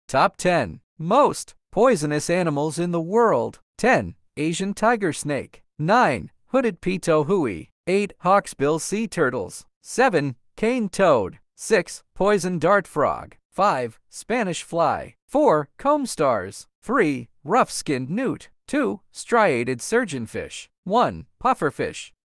Top 10 Most poisonous animals in the world. 10. Asian tiger snake. 9. Hooded pitohui. 8. Hawksbill sea turtles. 7. Cane toad. 6. Poison dart frog. 5. Spanish fly. 4. Comb stars. 3. Rough-skinned newt. 2. Striated surgeonfish. 1. Pufferfish.